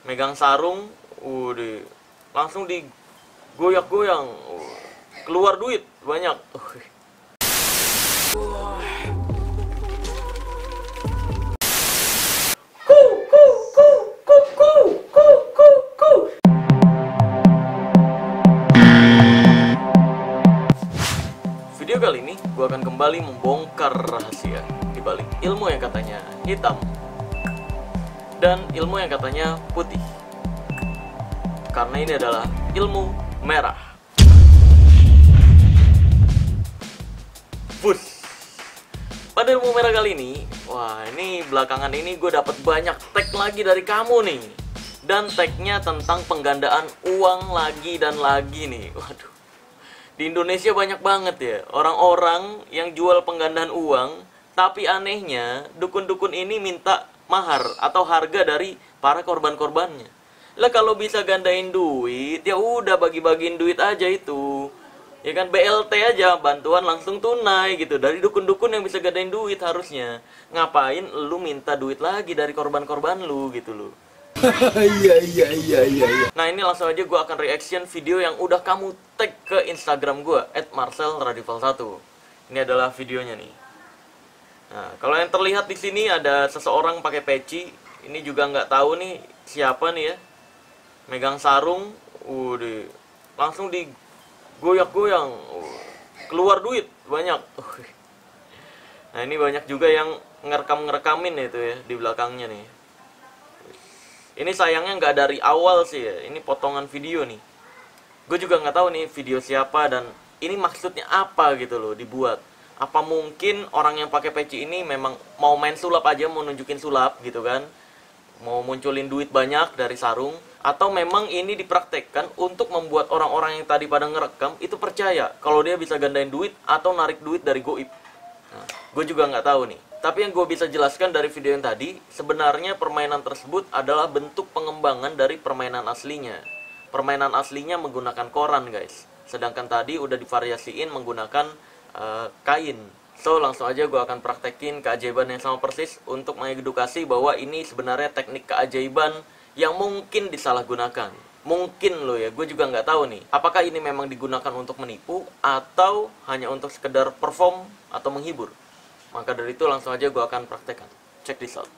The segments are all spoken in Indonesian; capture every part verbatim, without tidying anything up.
megang sarung, udah langsung digoyak-goyang, keluar duit banyak. Video kali ini gue akan kembali membongkar rahasia di balik ilmu yang katanya hitam dan ilmu yang katanya putih. Karena ini adalah ilmu merah. Bus. Pada ilmu merah kali ini, wah ini belakangan ini gue dapat banyak tag lagi dari kamu nih. Dan tagnya tentang penggandaan uang lagi dan lagi nih. Waduh. Di Indonesia banyak banget ya orang-orang yang jual penggandaan uang, tapi anehnya dukun-dukun ini minta mahar atau harga dari para korban-korbannya. Lah kalau bisa gandain duit, ya udah bagi-bagiin duit aja itu. Ya kan, B L T aja, bantuan langsung tunai gitu. Dari dukun-dukun yang bisa gandain duit harusnya. Ngapain lu minta duit lagi dari korban-korban lu gitu loh. Iya iya iya iya. Nah ini langsung aja gue akan reaction video yang udah kamu tag ke Instagram gue at marcel radival satu. Ini adalah videonya nih. Nah kalau yang terlihat di sini ada seseorang pakai peci. Ini juga nggak tahu nih siapa nih ya. Megang sarung, udah langsung digoyak-goyang, keluar duit banyak. Nah ini banyak juga yang ngerekam-ngerekamin itu ya di belakangnya nih. Ini sayangnya nggak dari awal sih ya, ini potongan video nih. Gue juga nggak tahu nih video siapa dan ini maksudnya apa gitu loh dibuat. Apa mungkin orang yang pakai peci ini memang mau main sulap aja, mau nunjukin sulap gitu kan? Mau munculin duit banyak dari sarung? Atau memang ini dipraktekkan untuk membuat orang-orang yang tadi pada ngerekam itu percaya kalau dia bisa gandain duit atau narik duit dari goib. Nah, gue juga nggak tahu nih. Tapi yang gue bisa jelaskan dari video yang tadi, sebenarnya permainan tersebut adalah bentuk pengembangan dari permainan aslinya. Permainan aslinya menggunakan koran guys. Sedangkan tadi udah divariasiin menggunakan uh, kain. So langsung aja gue akan praktekin keajaiban yang sama persis untuk mengedukasi bahwa ini sebenarnya teknik keajaiban yang mungkin disalahgunakan. Mungkin loh ya, gue juga nggak tahu nih. Apakah ini memang digunakan untuk menipu atau hanya untuk sekedar perform atau menghibur? Maka dari itu langsung aja gue akan praktekkan. Check this out.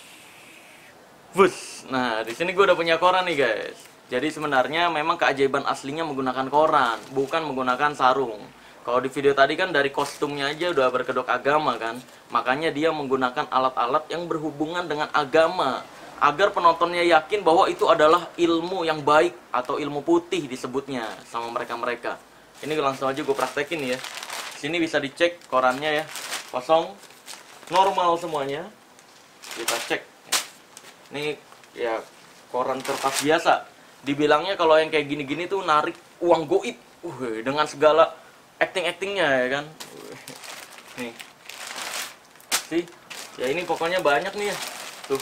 Bus. Nah, di sini gue udah punya koran nih guys. Jadi sebenarnya memang keajaiban aslinya menggunakan koran, bukan menggunakan sarung. Kalau di video tadi kan dari kostumnya aja udah berkedok agama kan. Makanya dia menggunakan alat-alat yang berhubungan dengan agama. Agar penontonnya yakin bahwa itu adalah ilmu yang baik atau ilmu putih disebutnya sama mereka-mereka. Ini langsung aja gue praktekin ya. Sini bisa dicek korannya ya. Kosong, normal semuanya. Kita cek. Ini ya koran kertas biasa. Dibilangnya kalau yang kayak gini-gini tuh narik uang goib. Uh, dengan segala acting-actingnya ya kan. Uh, nih. Sih, ya ini pokoknya banyak nih ya. Tuh.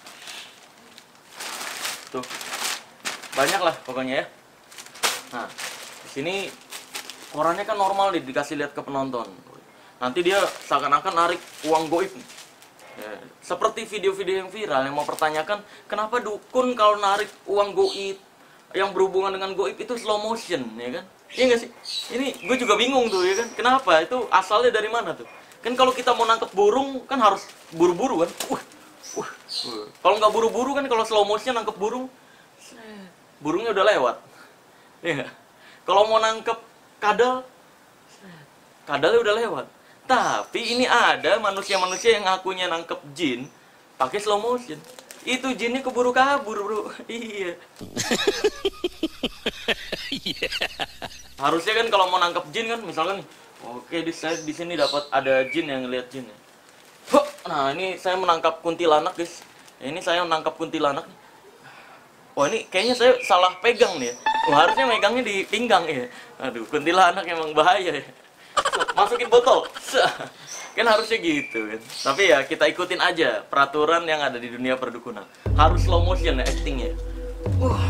Tuh. Banyak lah pokoknya ya. Nah, di sini korannya kan normal nih, dikasih lihat ke penonton. Nanti dia seakan-akan narik uang goib. Ya, seperti video-video yang viral yang mau pertanyakan, kenapa dukun kalau narik uang goib yang berhubungan dengan goib itu slow motion, ya kan? Iya nggak sih? Ini gue juga bingung tuh, ya kan? Kenapa? Itu asalnya dari mana tuh? Kan kalau kita mau nangkep burung kan harus buru-buru kan? Uh, uh, uh. Kalau nggak buru-buru kan kalau slow motion nangkep burung, burungnya udah lewat. Ya. Kalau mau nangkep kadal, kadalnya udah lewat. Tapi ini ada manusia-manusia yang ngakunya nangkep jin pakai slow motion. Itu jinnya keburu kabur, bro. Iya. Harusnya kan kalau mau nangkep jin kan, misalkan, oke di saya di sini dapat ada jin yang ngeliat jin. Nah ini saya menangkap kuntilanak guys. Ini saya menangkap kuntilanak. Wah ini kayaknya saya salah pegang nih. Ya. Wah, harusnya megangnya di pinggang ya. Aduh, kuntilanak emang bahaya ya. Masukin botol. Kan harusnya gitu kan. Tapi ya kita ikutin aja peraturan yang ada di dunia perdukunan. Harus slow motion ya actingnya. Uh.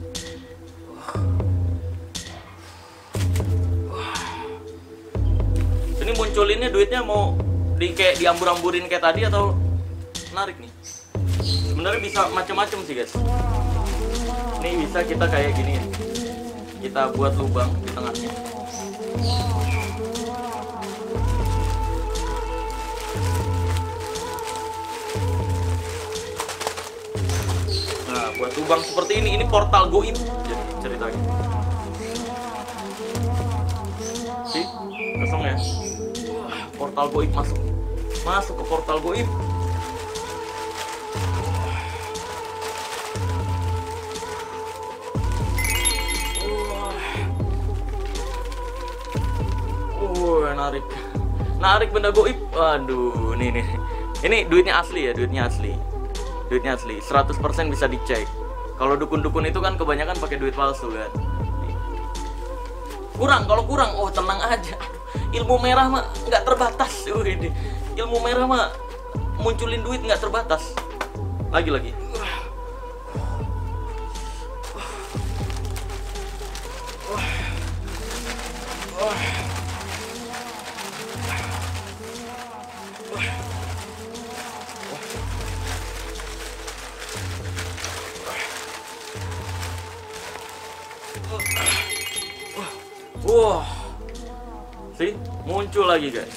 Ini munculinnya duitnya mau di kayak diambur-amburin kayak tadi atau narik nih? Sebenarnya bisa macam-macam sih guys. Ini bisa kita kayak gini ya. Kita buat lubang di tengahnya. Nah, buat lubang seperti ini, ini portal goib jadi ceritanya. Sih, kosong ya. Wah, portal goib masuk. Masuk ke portal goib. Wah, narik. Narik benda goib. Waduh, nih nih. Ini duitnya asli ya, duitnya asli. Duitnya asli, seratus persen bisa dicek. Kalau dukun-dukun itu kan kebanyakan pakai duit palsu kan. Kurang, kalau kurang, oh tenang aja. Ilmu merah mah nggak terbatas. Uh, ini. Ilmu merah mah munculin duit nggak terbatas. Lagi-lagi. Wah, sih muncul lagi guys.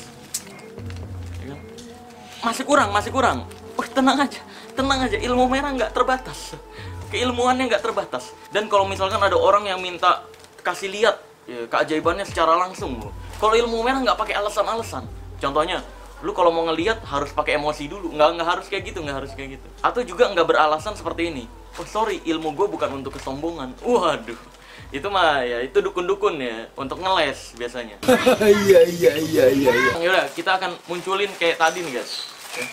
Masih kurang, masih kurang. Oh, tenang aja, tenang aja. Ilmu merah nggak terbatas, keilmuannya nggak terbatas. Dan kalau misalkan ada orang yang minta kasih lihat ya, keajaibannya secara langsung, kalau ilmu merah nggak pakai alasan-alasan. Contohnya, lu kalau mau ngelihat harus pakai emosi dulu. Nggak nggak harus kayak gitu, nggak harus kayak gitu. Atau juga nggak beralasan seperti ini. Oh sorry, ilmu gue bukan untuk kesombongan. Waduh. Itu mah ya itu dukun-dukun ya untuk ngeles biasanya. Iya iya iya iya. Yaudah, kita akan munculin kayak tadi nih guys. Oke.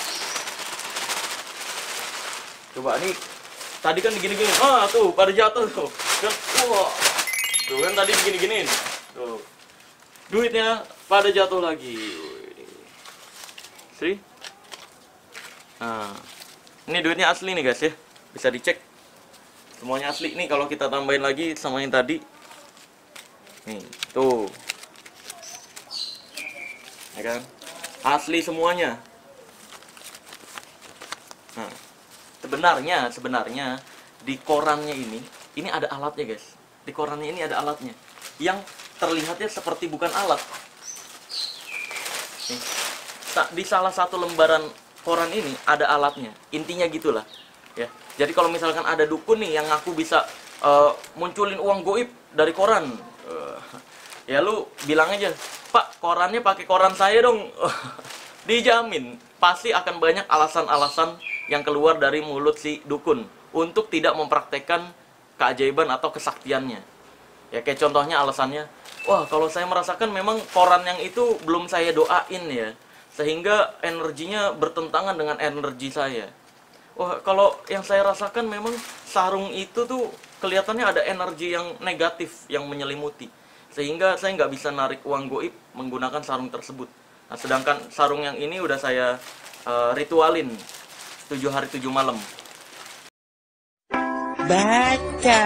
Coba nih, tadi kan begini-gini. Ah tuh pada jatuh tuh. Kan, wah. Tuh kan tadi begini-giniin. Tuh. Duitnya pada jatuh lagi. See? Nah, ini duitnya asli nih guys ya. Bisa dicek. Semuanya asli nih kalau kita tambahin lagi sama yang tadi. Nih, tuh. Ya kan? Asli semuanya. Nah, sebenarnya sebenarnya di korannya ini, ini ada alatnya, guys. Di korannya ini ada alatnya. Yang terlihatnya seperti bukan alat. Nih. Di salah satu lembaran koran ini ada alatnya. Intinya gitulah. Ya. Jadi kalau misalkan ada dukun nih yang ngaku bisa uh, munculin uang goib dari koran, uh, ya lu bilang aja, Pak, korannya pakai koran saya dong. Dijamin pasti akan banyak alasan-alasan yang keluar dari mulut si dukun untuk tidak mempraktekkan keajaiban atau kesaktiannya. Ya kayak contohnya alasannya, wah kalau saya merasakan memang koran yang itu belum saya doain ya, sehingga energinya bertentangan dengan energi saya. Wah, kalau yang saya rasakan memang sarung itu tuh kelihatannya ada energi yang negatif yang menyelimuti. Sehingga saya nggak bisa narik uang goib menggunakan sarung tersebut. Nah, sedangkan sarung yang ini udah saya uh, ritualin tujuh hari tujuh malam. Baca.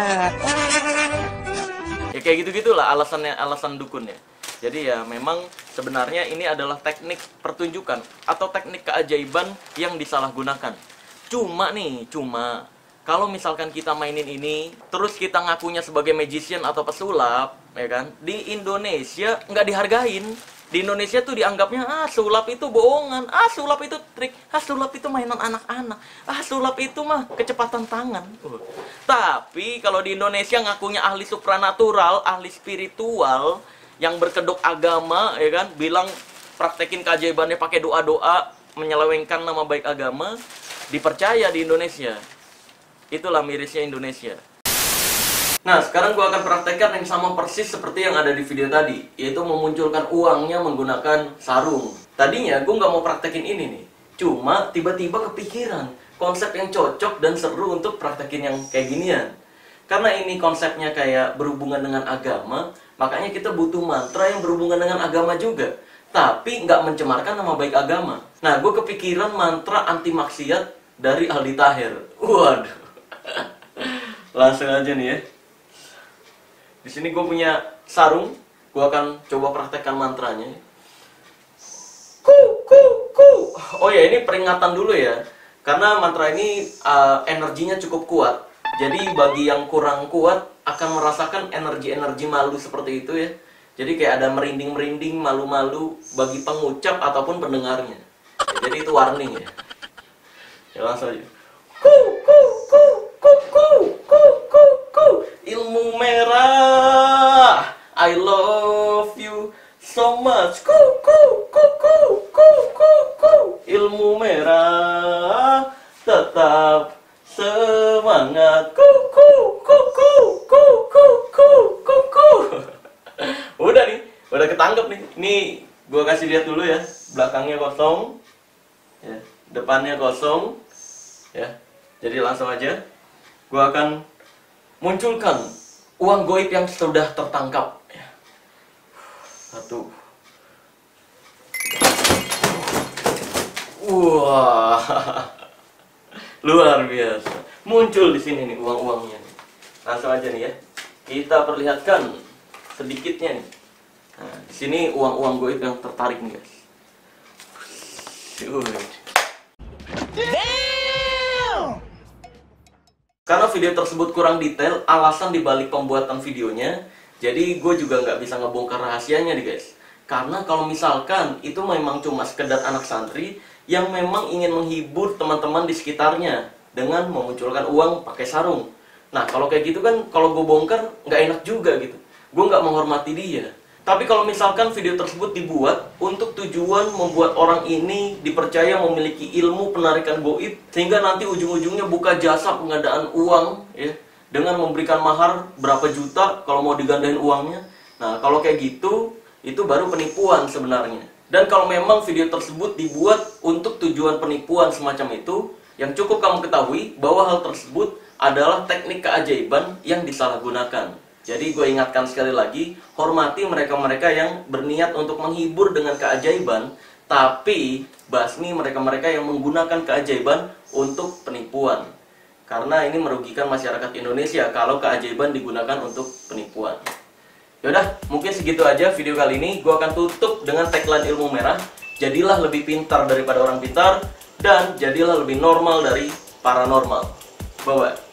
Ya kayak gitu-gitulah alasannya, alasan dukunnya. Jadi ya memang sebenarnya ini adalah teknik pertunjukan atau teknik keajaiban yang disalahgunakan. Cuma nih, cuma kalau misalkan kita mainin ini, terus kita ngakunya sebagai magician atau pesulap, ya kan? Di Indonesia nggak dihargain. Di Indonesia tuh dianggapnya, ah sulap itu bohongan, ah sulap itu trik, ah sulap itu mainan anak-anak, ah sulap itu mah kecepatan tangan. Uh. Tapi kalau di Indonesia ngakunya ahli supranatural, ahli spiritual, yang berkedok agama, ya kan? Bilang praktekin keajaibannya pakai doa-doa, menyelewengkan nama baik agama, dipercaya di Indonesia. Itulah mirisnya Indonesia. Nah, sekarang gua akan praktekkan yang sama persis seperti yang ada di video tadi, yaitu memunculkan uangnya menggunakan sarung. Tadinya gua nggak mau praktekin ini nih, cuma tiba-tiba kepikiran konsep yang cocok dan seru untuk praktekin yang kayak ginian. Karena ini konsepnya kayak berhubungan dengan agama, makanya kita butuh mantra yang berhubungan dengan agama juga, tapi nggak mencemarkan nama baik agama. Nah, gue kepikiran mantra anti maksiat dari Aldi Taher. Waduh, langsung aja nih ya. Di sini gue punya sarung, gue akan coba praktekkan mantranya. Ku ku ku. Oh ya, ini peringatan dulu ya, karena mantra ini uh, energinya cukup kuat. Jadi bagi yang kurang kuat akan merasakan energi-energi malu seperti itu ya. Jadi kayak ada merinding-merinding, malu-malu bagi pengucap ataupun pendengarnya. Ya, jadi itu warning ya. Ya langsung aja. Ku ku ku ku ku ku ku ku. Ilmu merah. I love you so much. Ku ku ku ku ku ku ku. Ilmu merah tetap semangat. Ku ku ku ku ku ku ku ku ku. Udah nih, udah ketangkep nih. Ini gua kasih lihat dulu ya. Belakangnya kosong. Ya, depannya kosong. Ya. Jadi langsung aja gua akan munculkan uang goib yang sudah tertangkap ya. Satu. Wah. Luar biasa. Muncul di sini nih uang-uangnya. Langsung aja nih ya. Kita perlihatkan sedikitnya nih. Nah, di sini uang-uang goib yang tertarik nih, guys. Karena video tersebut kurang detail, alasan dibalik pembuatan videonya, jadi gue juga nggak bisa ngebongkar rahasianya nih, guys. Karena kalau misalkan itu memang cuma sekedar anak santri yang memang ingin menghibur teman-teman di sekitarnya dengan memunculkan uang pakai sarung. Nah, kalau kayak gitu kan, kalau gue bongkar, nggak enak juga gitu. Gue nggak menghormati dia. Tapi kalau misalkan video tersebut dibuat untuk tujuan membuat orang ini dipercaya memiliki ilmu penarikan goib, sehingga nanti ujung-ujungnya buka jasa pengadaan uang, ya, dengan memberikan mahar berapa juta kalau mau digandain uangnya. Nah, kalau kayak gitu, itu baru penipuan sebenarnya. Dan kalau memang video tersebut dibuat untuk tujuan penipuan semacam itu, yang cukup kamu ketahui bahwa hal tersebut adalah teknik keajaiban yang disalahgunakan. Jadi gue ingatkan sekali lagi, hormati mereka-mereka yang berniat untuk menghibur dengan keajaiban, tapi basmi mereka-mereka yang menggunakan keajaiban untuk penipuan. Karena ini merugikan masyarakat Indonesia kalau keajaiban digunakan untuk penipuan. Yaudah, mungkin segitu aja video kali ini. Gue akan tutup dengan tagline ilmu merah. Jadilah lebih pintar daripada orang pintar, dan jadilah lebih normal dari paranormal. Bye-bye.